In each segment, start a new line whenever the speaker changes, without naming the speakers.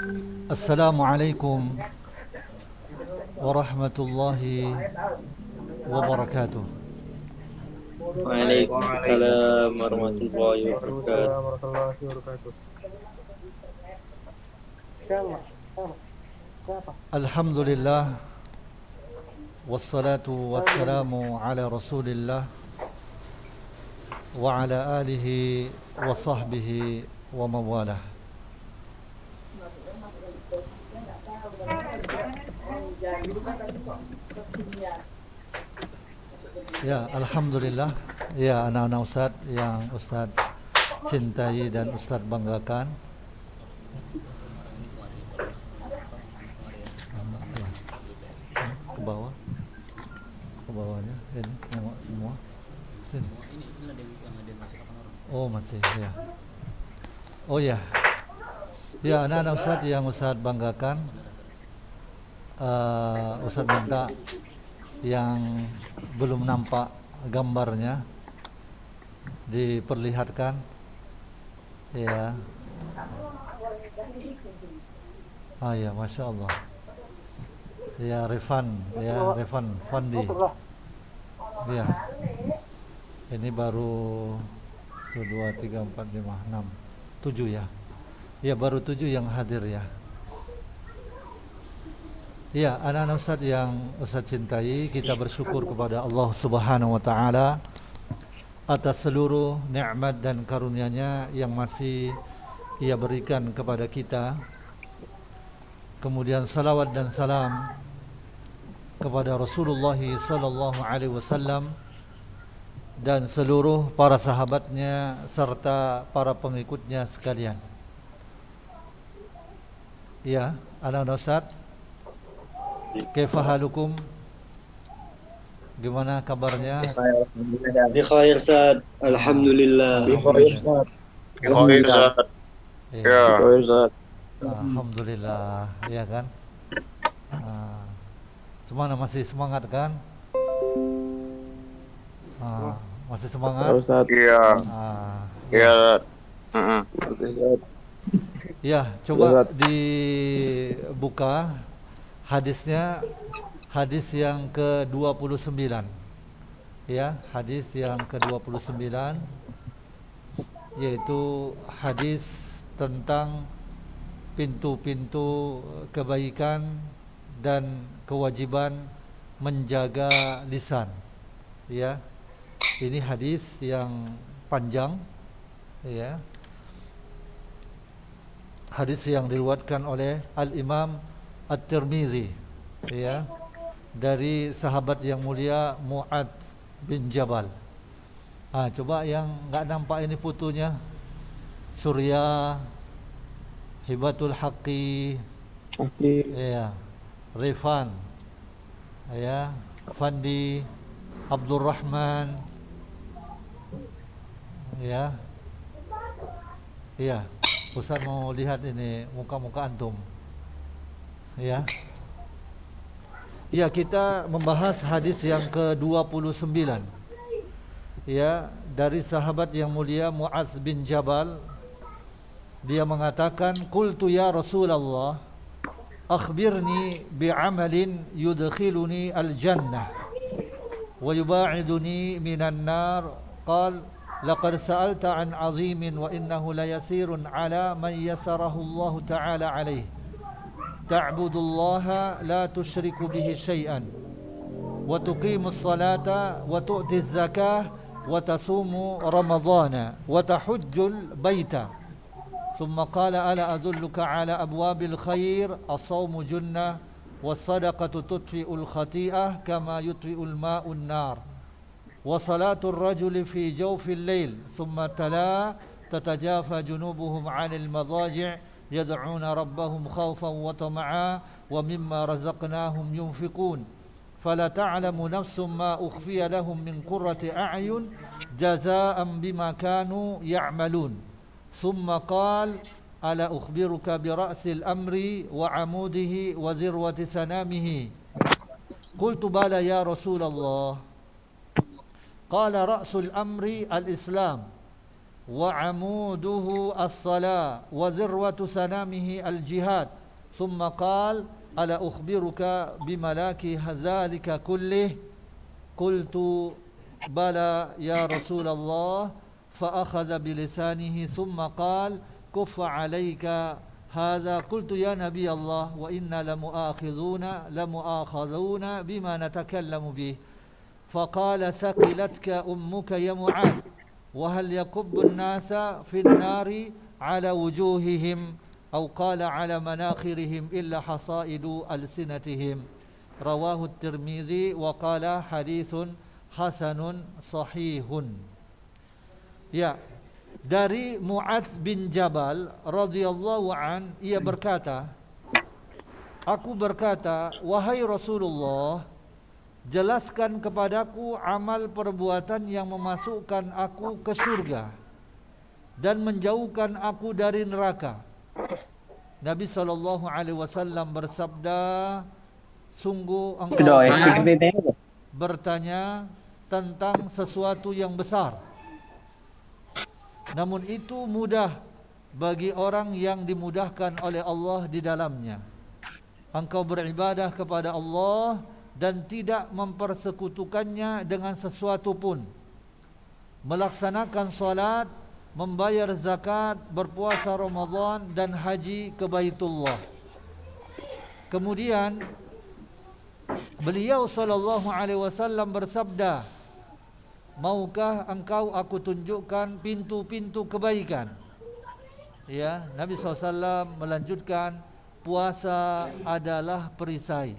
Assalamualaikum warahmatullahi wabarakatuh.
Waalaikumsalam warahmatullahi wabarakatuh.
Waalaikumsalam warahmatullahi wabarakatuh. Siapa?
Alhamdulillah wassalatu wassalamu ala Rasulillah wa ala alihi wa sahbihi wa mawalah. Ya, alhamdulillah. Ya, anak-anak Ustaz yang Ustaz cintai dan Ustaz banggakan. Ke bawah. Ke bawahnya. Ini nengok semua. Sini. Oh, masih ya. Oh ya. Ya, anak-anak Ustaz yang Ustaz banggakan. Ustaz minta yang belum nampak gambarnya diperlihatkan ya. Ya, Masya Allah ya. Rifan Fandi ya. Ini baru 1, 2, 3, 4, 5, 6, 7 ya. Ya, baru 7 yang hadir ya. Ya, anak-anak Ustaz yang Ustaz cintai, kita bersyukur kepada Allah Subhanahu wa taala atas seluruh nikmat dan karunia-Nya yang masih Ia berikan kepada kita. Kemudian salawat dan salam kepada Rasulullah sallallahu alaihi wasallam dan seluruh para sahabatnya serta para pengikutnya sekalian. Ya, anak-anak Ustaz, kaifa halukum? Gimana kabarnya?
Bi khair Ustaz. Alhamdulillah.
Bi khair Ustaz.
Ya.
Ustaz.
Alhamdulillah, ya kan? Gimana, masih semangat kan? Masih semangat?
Ustaz.
Iya. Iya.
Ya, coba dibuka hadisnya, hadis yang ke-29. Ya, hadis yang ke-29 yaitu hadis tentang pintu-pintu kebaikan dan kewajiban menjaga lisan. Ya. Ini hadis yang panjang ya. Hadis yang diriwayatkan oleh Al-Imam At-Tirmizi ya, dari sahabat yang mulia Mu'adz bin Jabal. Coba yang enggak nampak ini fotonya. Surya, Hibatul Haqqi, ya, Rifan, ya, Fandi, Abdul Rahman, ya. Iya, Ustaz mau lihat ini muka-muka antum. Ya. Ya, kita membahas hadis yang ke-29. Ya, dari sahabat yang mulia Mu'adz bin Jabal. Dia mengatakan, "Qultu ya Rasulullah, akhbirni bi'amalin yudkhiluni al-jannah wa yuba'iduni minan nar." Qal, "Laqad sa'alta an 'azimin wa innahu la yasirun 'ala man yasarahu Allah ta'ala 'alaihi. Ta'budullaha la tusyriku bihi syai'an wa tuqimus salata wa tu'tiz zakah wa tasumu ramadhana wa tahujjul baita." ثم قال ألا أدلك على أبواب الخير الصوم جنة والصدقة تطفئ الخطيئة كما يطفئ الماء النار وصلاة الرجل في جوف الليل ثم تلا تتجافى جنوبهم عن المضاجع يدعون ربهم خوفا وطمعا ومما رزقناهم ينفقون فلا تعلم نفس ما أخفي لهم من قرة أعين جزاء بما كانوا يعملون ثم قال ألا أخبرك برأس الأمر وعموده وذروة سنامه قلت بلى يا رسول الله قال رأس الأمر الإسلام وعموده الصلاة وذروة سنامه الجهاد ثم قال ألا أخبرك بملاك ذلك كله قلت بلى يا رسول الله فأخذ بلسانه ثم قال كف عليك هذا قلت يا نبي الله وإنا لمؤاخذون بما نتكلم به فقال ثقلتك أمك يا معاذ وهل يكب الناس في النار على وجوههم أو قال على مناخرهم إلا حصائد ألسنتهم رواه الترمذي وقال حديث حسن صحيح. Ya, dari Mu'adz bin Jabal radhiyallahu an, ia berkata, aku berkata, wahai Rasulullah, jelaskan kepadaku amal perbuatan yang memasukkan aku ke surga dan menjauhkan aku dari neraka. Nabi SAW bersabda, sungguh engkau bertanya tentang sesuatu yang besar, namun itu mudah bagi orang yang dimudahkan oleh Allah di dalamnya. Engkau beribadah kepada Allah dan tidak mempersekutukannya dengan sesuatu pun, melaksanakan salat, membayar zakat, berpuasa Ramadan dan haji ke Baitullah. Kemudian beliau SAW bersabda, maukah engkau aku tunjukkan pintu-pintu kebaikan? Ya, Nabi SAW melanjutkan, puasa adalah perisai,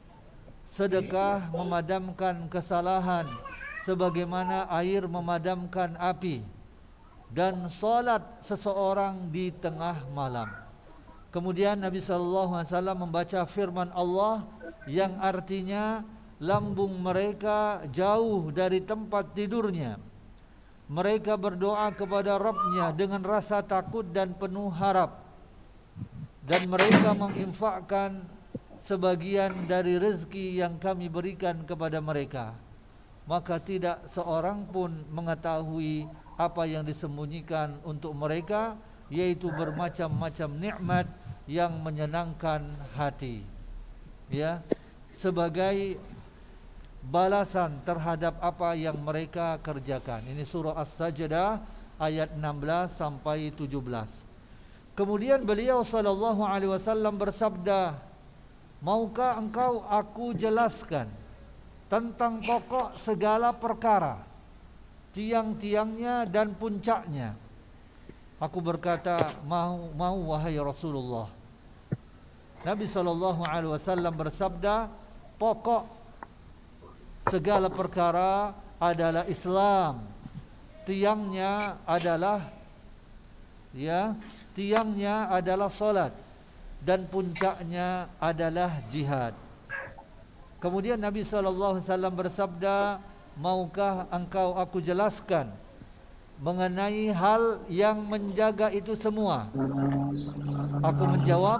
sedekah memadamkan kesalahan sebagaimana air memadamkan api, dan salat seseorang di tengah malam. Kemudian Nabi SAW membaca firman Allah yang artinya lambung mereka jauh dari tempat tidurnya. Mereka berdoa kepada Rabbnya dengan rasa takut dan penuh harap, dan mereka menginfakkan sebagian dari rezeki yang kami berikan kepada mereka. Maka tidak seorang pun mengetahui apa yang disembunyikan untuk mereka, yaitu bermacam-macam nikmat yang menyenangkan hati, ya, sebagai balasan terhadap apa yang mereka kerjakan. Ini surah As-Sajdah ayat 16 sampai 17. Kemudian beliau SAW bersabda, maukah engkau aku jelaskan tentang pokok segala perkara, tiang-tiangnya dan puncaknya? Aku berkata, mau wahai Rasulullah. Nabi SAW bersabda, pokok segala perkara adalah Islam, tiangnya adalah salat, dan puncaknya adalah jihad. Kemudian Nabi SAW bersabda, maukah engkau aku jelaskan mengenai hal yang menjaga itu semua? Aku menjawab,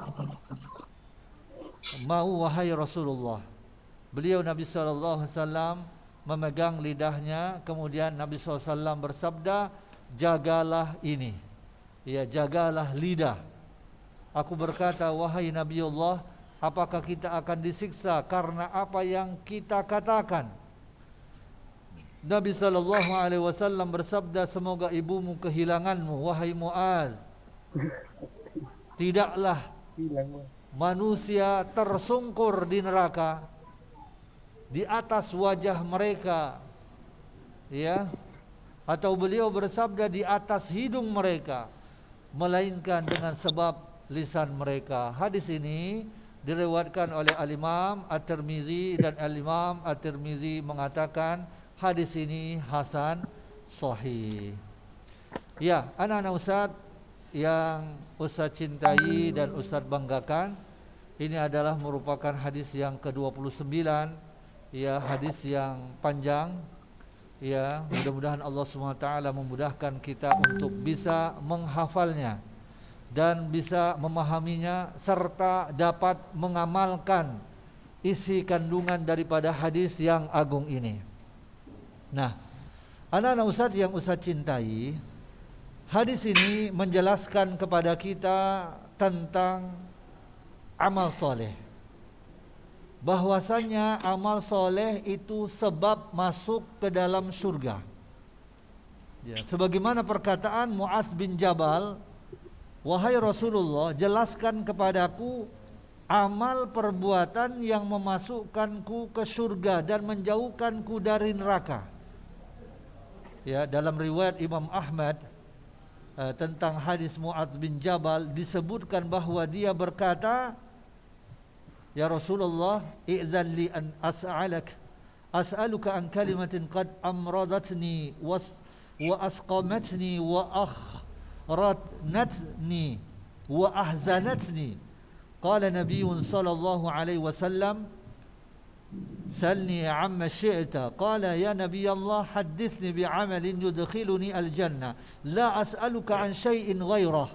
mau wahai Rasulullah. Beliau Nabi SAW memegang lidahnya, kemudian Nabi SAW bersabda, jagalah ini, ya, jagalah lidah. Aku berkata, wahai Nabi Allah, apakah kita akan disiksa karena apa yang kita katakan? Nabi SAW bersabda, semoga ibumu kehilanganmu, wahai Mu'adz. Tidaklah manusia tersungkur di neraka, di atas wajah mereka, ya, atau beliau bersabda di atas hidung mereka, melainkan dengan sebab lisan mereka. Hadis ini diriwayatkan oleh Al-Imam At-Tirmizi, dan Al-Imam At-Tirmizi mengatakan hadis ini hasan sahih. Ya, anak-anak Ustaz yang Ustaz cintai dan Ustaz banggakan, ini adalah merupakan hadis yang ke-29, ya, hadis yang panjang, ya. Mudah-mudahan Allah SWT memudahkan kita untuk bisa menghafalnya dan bisa memahaminya, serta dapat mengamalkan isi kandungan daripada hadis yang agung ini. Nah, anak-anak Ustaz yang Ustaz cintai, Hadis ini menjelaskan kepada kita tentang amal soleh, bahwasanya amal soleh itu sebab masuk ke dalam surga. Ya, sebagaimana perkataan Mu'adz bin Jabal, wahai Rasulullah, jelaskan kepadaku amal perbuatan yang memasukkanku ke surga dan menjauhkanku dari neraka. Ya, dalam riwayat Imam Ahmad tentang hadis Mu'adz bin Jabal disebutkan bahwa dia berkata, ya Rasulullah, i'zan li an as'aluka an kalimatin qad amradatni wa asqamatni wa akhratnatni wa ahzanatni. Qala Nabiyyun sallallahu alaihi wasallam, salni amma syi'ta. Qala ya Nabi Allah, hadithni bi'amalin yudkhiluni al-jannah, la as'aluka an syai'in ghairah.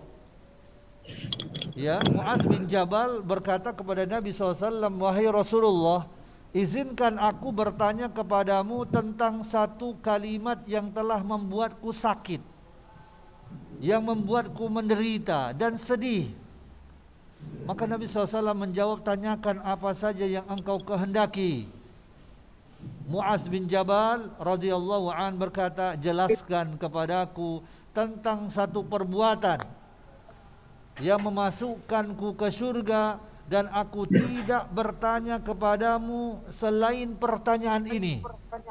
Ya, Mu'adz bin Jabal berkata kepada Nabi SAW, wahai Rasulullah, izinkan aku bertanya kepadamu tentang satu kalimat yang telah membuatku sakit, yang membuatku menderita dan sedih. Maka Nabi SAW menjawab, tanyakan apa saja yang engkau kehendaki. Mu'adz bin Jabal radhiyallahu an berkata, jelaskan kepadaku tentang satu perbuatan yang memasukkanku ke surga, dan aku tidak bertanya kepadamu selain pertanyaan ini.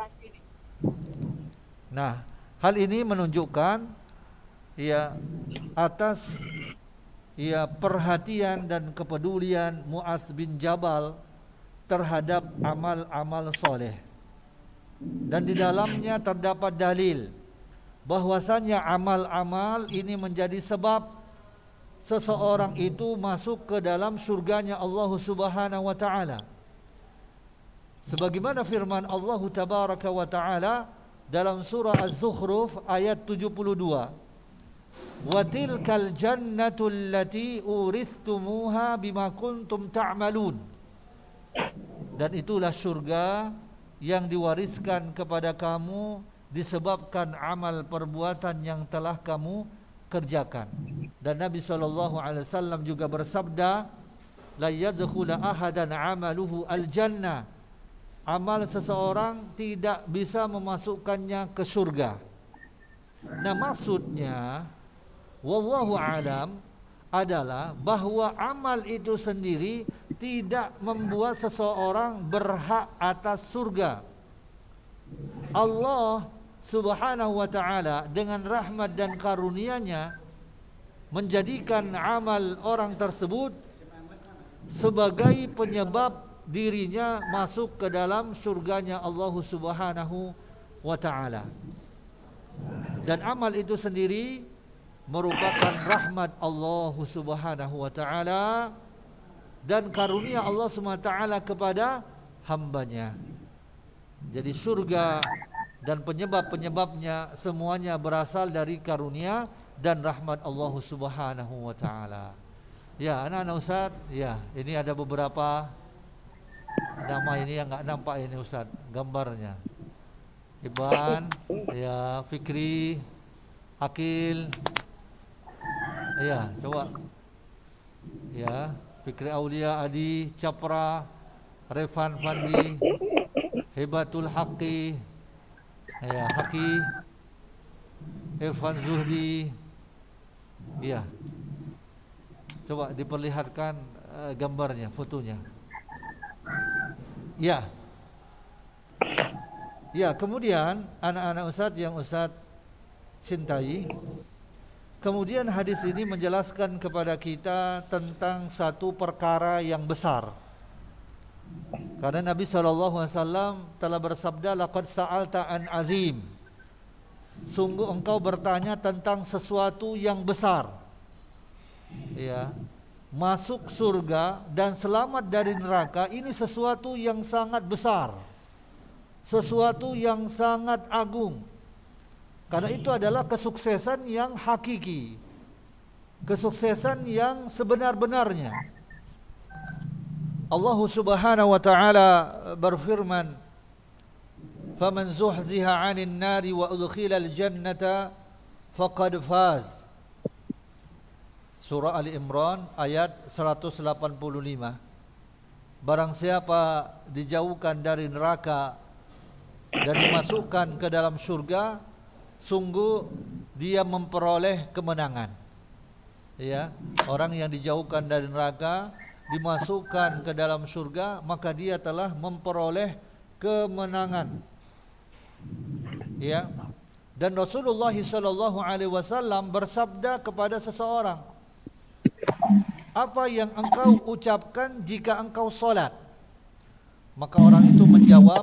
Nah, hal ini menunjukkan ya atas ya perhatian dan kepedulian Mu'adz bin Jabal terhadap amal-amal soleh. Dan di dalamnya terdapat dalil bahwasanya amal-amal ini menjadi sebab seseorang itu masuk ke dalam surganya Allah Subhanahu wa taala. Sebagaimana firman Allah tabaraka wa taala dalam surah Az-Zukhruf ayat 72. Wa tilkal jannatu allati urithumuha bima kuntum ta'malun. Dan itulah surga yang diwariskan kepada kamu disebabkan amal perbuatan yang telah kamu kerjakan. Dan Nabi SAW juga bersabda, la yadkhulu ahadan amaluhu al-jannah. Amal seseorang tidak bisa memasukkannya ke surga. Nah, maksudnya wallahu alam adalah bahwa amal itu sendiri tidak membuat seseorang berhak atas surga. Allah Subhanahu wa ta'ala dengan rahmat dan karunia-Nya menjadikan amal orang tersebut sebagai penyebab dirinya masuk ke dalam surganya Allah Subhanahu wa ta'ala. Dan amal itu sendiri merupakan rahmat Allah Subhanahu wa ta'ala dan karunia Allah Subhanahu wa ta'ala kepada hambanya. Jadi surga dan penyebab-penyebabnya semuanya berasal dari karunia dan rahmat Allah Subhanahu wa ta'ala. Ya, anak-anak Ustaz, ya, ini ada beberapa nama ini yang enggak nampak ini Ustaz, gambarnya. Iban, ya, Fikri, Akil. Ya, coba. Ya, Fikri Aulia, Adi, Capra, Revan Fandi, Hebatul Haqi, ya, Haki, Irfan Zuhdi. Ya, coba diperlihatkan gambarnya, fotonya. Ya, ya, kemudian anak-anak Ustaz yang Ustaz cintai, kemudian hadis ini menjelaskan kepada kita tentang satu perkara yang besar. Karena Nabi SAW telah bersabda, laqad sa'alta an azim. Sungguh engkau bertanya tentang sesuatu yang besar. Ya, masuk surga dan selamat dari neraka ini sesuatu yang sangat besar, sesuatu yang sangat agung. Karena itu adalah kesuksesan yang hakiki, kesuksesan yang sebenar-benarnya. Allah Subhanahu wa ta'ala berfirman, faman zuhziha 'anil nari wa udkhilal jannata faqad faz. Surah Ali Imran ayat 185. Barang siapa dijauhkan dari neraka dan dimasukkan ke dalam syurga, sungguh dia memperoleh kemenangan. Ya, orang yang dijauhkan dari neraka, dimasukkan ke dalam syurga, maka dia telah memperoleh kemenangan. Ya. Dan Rasulullah sallallahu alaihi wasallam bersabda kepada seseorang, apa yang engkau ucapkan jika engkau solat? Maka orang itu menjawab,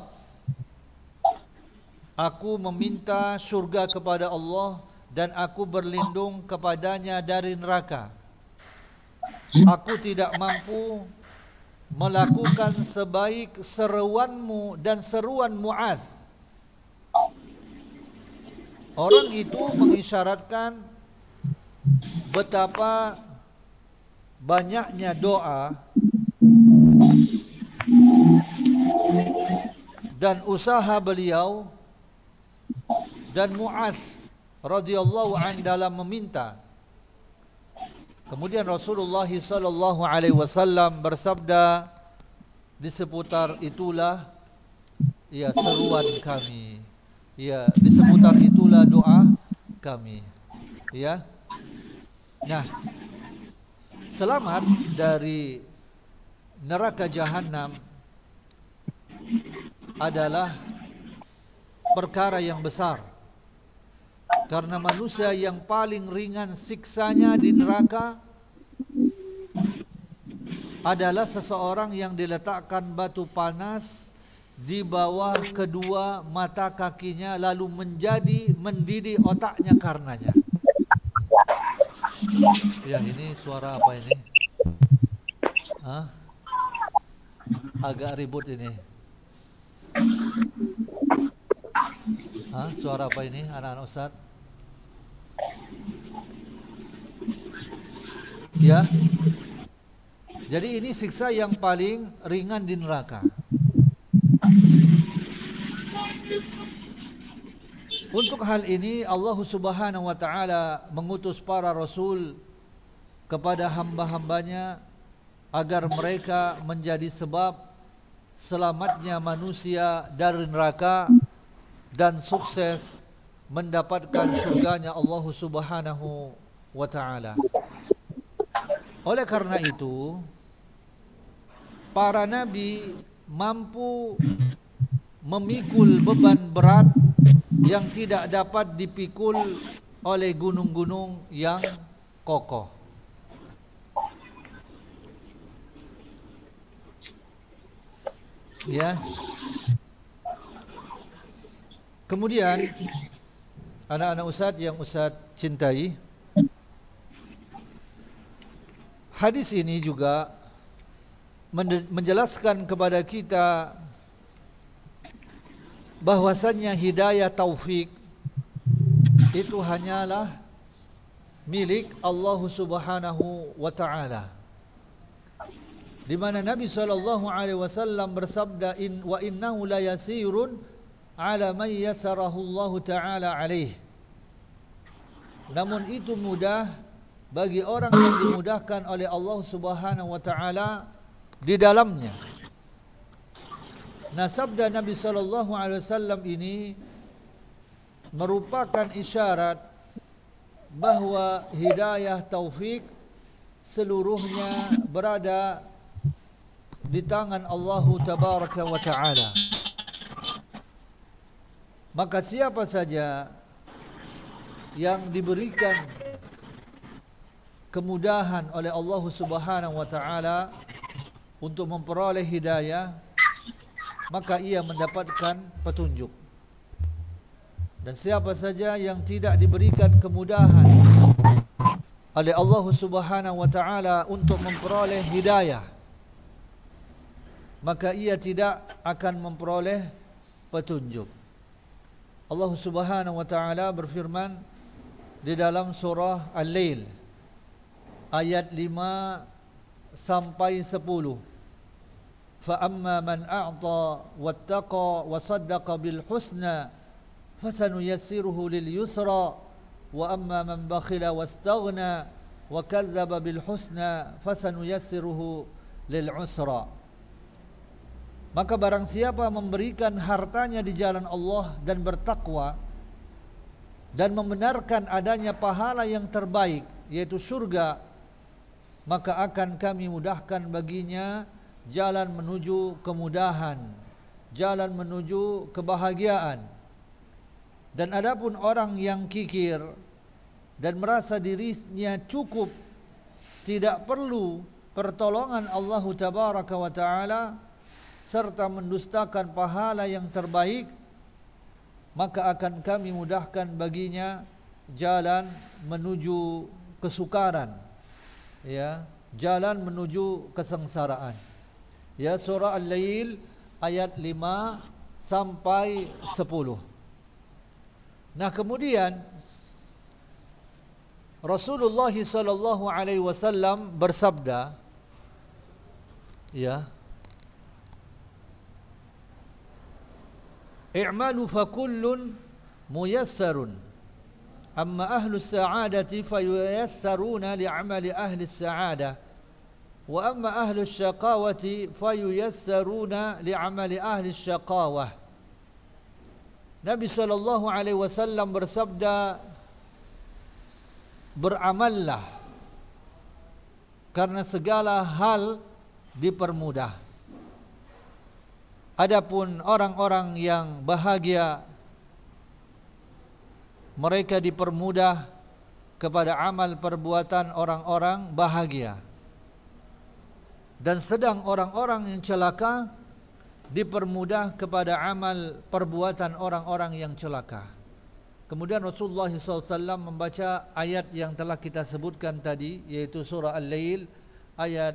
aku meminta syurga kepada Allah dan aku berlindung kepadanya dari neraka. Aku tidak mampu melakukan sebaik seruanmu dan seruan Muaz. Orang itu mengisyaratkan betapa banyaknya doa dan usaha beliau dan Muaz radhiyallahu an dalam meminta. Kemudian Rasulullah sallallahu alaihi wasallam bersabda, di seputar itulah ya seruan kami. Ya, di seputar itulah doa kami. Ya. Nah, selamat dari neraka jahanam adalah perkara yang besar. Karena manusia yang paling ringan siksanya di neraka adalah seseorang yang diletakkan batu panas di bawah kedua mata kakinya, lalu mendidih otaknya karenanya. Ya, ini suara apa ini? Hah? Agak ribut ini. Hah? Suara apa ini anak-anak Ustaz? Ya. Jadi ini siksa yang paling ringan di neraka. Untuk hal ini Allah Subhanahu wa taala mengutus para rasul kepada hamba-hambanya agar mereka menjadi sebab selamatnya manusia dari neraka dan sukses mendapatkan surganya Allah Subhanahu wa taala. Oleh karena itu, para nabi mampu memikul beban berat yang tidak dapat dipikul oleh gunung-gunung yang kokoh. Ya. Kemudian anak-anak Ustaz yang Ustaz cintai, hadis ini juga menjelaskan kepada kita bahwasannya hidayah taufik itu hanyalah milik Allah Subhanahu wa taala. Di mana Nabi sallallahu alaihi wasallam bersabda, wa innahu la yasirun ala man yasarahu Allah taala alaih. Namun itu mudah bagi orang yang dimudahkan oleh Allah Subhanahu wa taala di dalamnya. Nah, sabda Nabi sallallahu alaihi wasallam ini merupakan isyarat bahwa hidayah taufik seluruhnya berada di tangan Allah tabaraka wa taala. Maka siapa saja yang diberikan kemudahan oleh Allah Subhanahu wa taala untuk memperoleh hidayah, maka ia mendapatkan petunjuk. Dan siapa saja yang tidak diberikan kemudahan oleh Allah Subhanahu wa taala untuk memperoleh hidayah, maka ia tidak akan memperoleh petunjuk. Allah Subhanahu wa taala berfirman di dalam surah Al-Lail ayat 5 sampai 10. فَأَمَّا مَنْ أَعْطَى وَاتَّقَى وَصَدَّقَ بِالْحُسْنَى فَسَنُيَسِّرُهُ لِلْيُسْرَى wa amma man bakhila wastaghna wa kadzdzaba bil husna fasanuyassiruhu lil usra. Maka barang siapa memberikan hartanya di jalan Allah dan bertakwa dan membenarkan adanya pahala yang terbaik yaitu surga, maka akan kami mudahkan baginya jalan menuju kemudahan, jalan menuju kebahagiaan. Dan adapun orang yang kikir dan merasa dirinya cukup, tidak perlu pertolongan Allah Tabaraka wa Ta'ala, serta mendustakan pahala yang terbaik, maka akan kami mudahkan baginya jalan menuju kesukaran, ya, jalan menuju kesengsaraan. Ya, surah Al-Lail ayat 5 sampai 10. Nah, kemudian Rasulullah sallallahu alaihi wasallam bersabda, ya, i'malu fakullun muyassarun amma ahlus sa'adati fayuyassaruna li'amali ahlis sa'adah wa amma ahlus syaqawati fayuyassaruna li'amali ahlis syaqawah. Nabi sallallahu alaihi wasallam bersabda, beramallah karena segala hal dipermudah. Adapun orang-orang yang bahagia, mereka dipermudah kepada amal perbuatan orang-orang bahagia. Dan sedang orang-orang yang celaka dipermudah kepada amal perbuatan orang-orang yang celaka. Kemudian Rasulullah SAW membaca ayat yang telah kita sebutkan tadi, yaitu surah Al-Lail ayat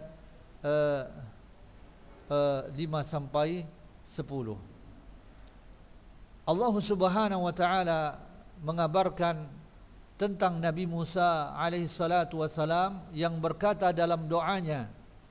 5 sampai 10. Allah Subhanahu wa Ta'ala mengabarkan tentang Nabi Musa alaihi salatu wassalam yang berkata dalam doanya,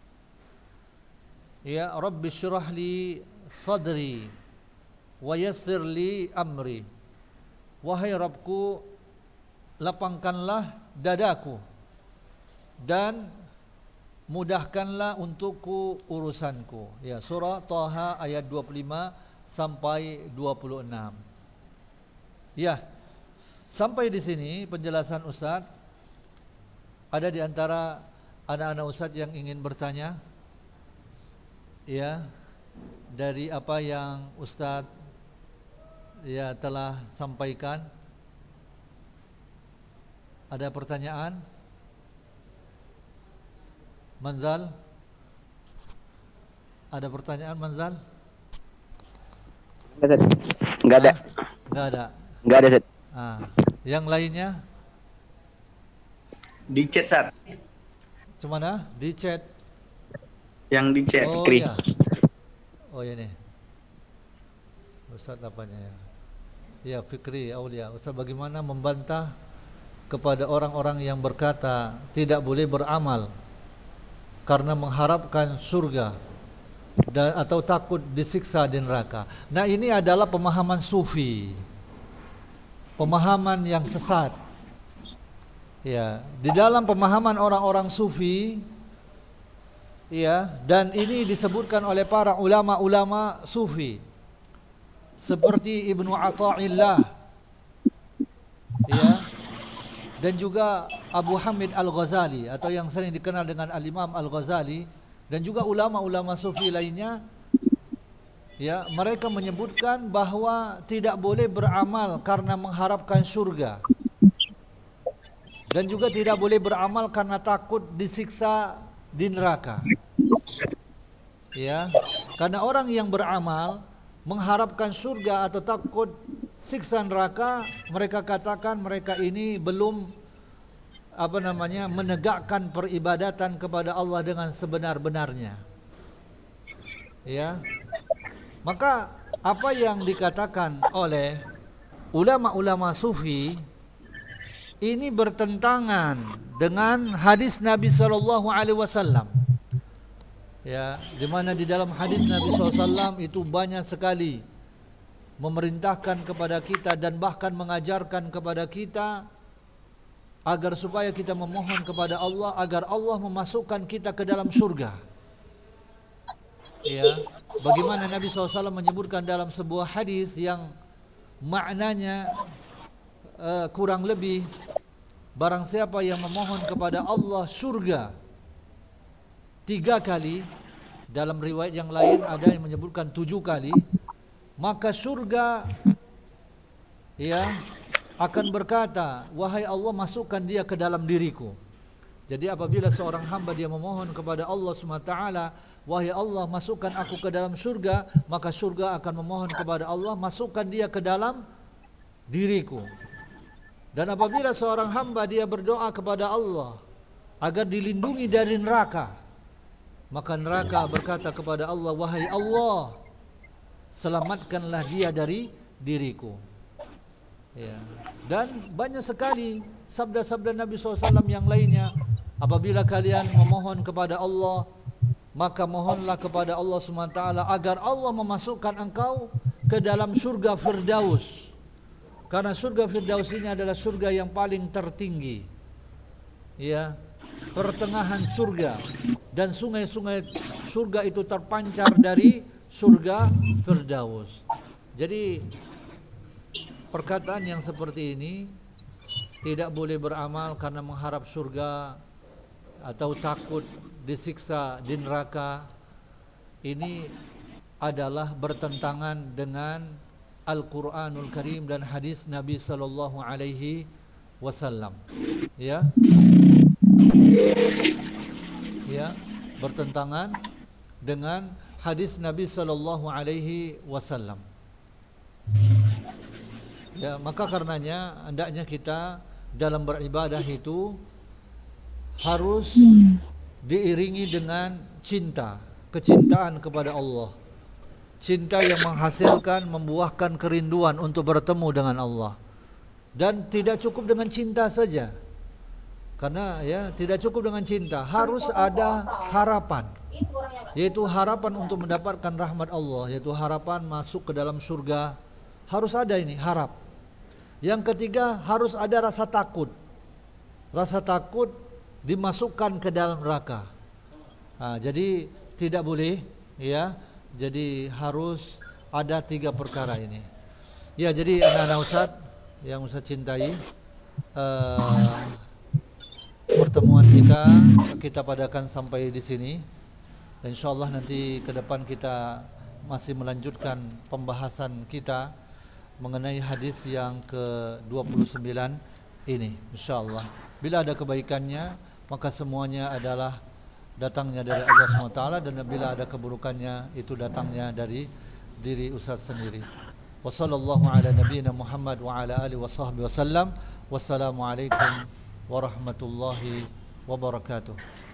ya Rabbi syrah li sadri wa yassir li amri. Wahai Rabbku, lapangkanlah dadaku dan mudahkanlah untukku urusanku. Ya, surah Taha ayat 25 sampai 26. Ya, sampai di sini penjelasan Ustaz. Ada di antara anak-anak Ustaz yang ingin bertanya? Ya, dari apa yang Ustaz ya telah sampaikan, ada pertanyaan? Manzal, ada pertanyaan Manzal?
Enggak ada.
Enggak ada.
Enggak ada, Set.
Yang lainnya?
Di chat, Sat.
Cemana? Di chat.
Yang di chat.
Oh
Fikri.
ya. Oh ya nih. Ustaz apanya ya? Ya, Fikri Aulia. Ustaz bagaimana membantah kepada orang-orang yang berkata tidak boleh beramal karena mengharapkan surga dan atau takut disiksa di neraka. Nah, ini adalah pemahaman sufi. Pemahaman yang sesat. Ya, di dalam pemahaman orang-orang sufi, ya, dan ini disebutkan oleh para ulama-ulama sufi seperti Ibnu Athaillah, ya, dan juga Abu Hamid Al-Ghazali atau yang sering dikenal dengan Al-Imam Al-Ghazali, dan juga ulama-ulama sufi lainnya, ya, mereka menyebutkan bahwa tidak boleh beramal karena mengharapkan surga, dan juga tidak boleh beramal karena takut disiksa di neraka. Ya, karena orang yang beramal mengharapkan surga atau takut siksa neraka, mereka katakan mereka ini belum menegakkan peribadatan kepada Allah dengan sebenar-benarnya. Ya. Maka apa yang dikatakan oleh ulama-ulama sufi ini bertentangan dengan hadis Nabi sallallahu alaihi wasallam. Ya, di mana di dalam hadis Nabi SAW itu banyak sekali memerintahkan kepada kita dan bahkan mengajarkan kepada kita agar supaya kita memohon kepada Allah agar Allah memasukkan kita ke dalam surga. Ya, bagaimana Nabi SAW menyebutkan dalam sebuah hadis yang maknanya kurang lebih, barang siapa yang memohon kepada Allah surga 3 kali, dalam riwayat yang lain ada yang menyebutkan 7 kali, maka surga ya akan berkata, wahai Allah, masukkan dia ke dalam diriku. Jadi apabila seorang hamba dia memohon kepada Allah SWT, wahai Allah, masukkan aku ke dalam surga, maka surga akan memohon kepada Allah, masukkan dia ke dalam diriku. Dan apabila seorang hamba dia berdoa kepada Allah agar dilindungi dari neraka, maka neraka berkata kepada Allah, wahai Allah, selamatkanlah dia dari diriku. Ya. Dan banyak sekali sabda-sabda Nabi SAW yang lainnya, apabila kalian memohon kepada Allah, maka mohonlah kepada Allah SWT agar Allah memasukkan engkau ke dalam surga Firdaus. Karena surga Firdaus ini adalah surga yang paling tertinggi, ya, pertengahan surga, dan sungai-sungai surga itu terpancar dari surga Firdaus. Jadi perkataan yang seperti ini tidak boleh beramal karena mengharap surga atau takut disiksa di neraka. Ini adalah bertentangan dengan Al-Quranul Karim dan hadis Nabi Sallallahu Alaihi Wasallam. Ya, ya, bertentangan dengan hadis Nabi Sallallahu Alaihi Wasallam. Ya, maka karenanya hendaknya kita dalam beribadah itu harus diiringi dengan cinta, kecintaan kepada Allah. Cinta yang menghasilkan, membuahkan kerinduan untuk bertemu dengan Allah. Dan tidak cukup dengan cinta saja. Karena ya, tidak cukup dengan cinta, harus ada harapan. Yaitu harapan untuk mendapatkan rahmat Allah, yaitu harapan masuk ke dalam surga. Harus ada ini, harap. Yang ketiga, harus ada rasa takut. Rasa takut dimasukkan ke dalam neraka. Nah, jadi tidak boleh, ya. Jadi harus ada 3 perkara ini. Ya, jadi anak-anak Ustaz yang Ustaz cintai, pertemuan kita padakan sampai di sini. Dan insyaallah nanti ke depan kita masih melanjutkan pembahasan kita mengenai hadis yang ke-29 ini, insyaallah. Bila ada kebaikannya, maka semuanya adalah datangnya dari Allah SWT, dan bila ada keburukannya, itu datangnya dari diri Ustaz sendiri. Wassallallahu ala nabiyyina Muhammad wa ala alihi washabbihi wasallam. Wassalamualaikum warahmatullahi wabarakatuh.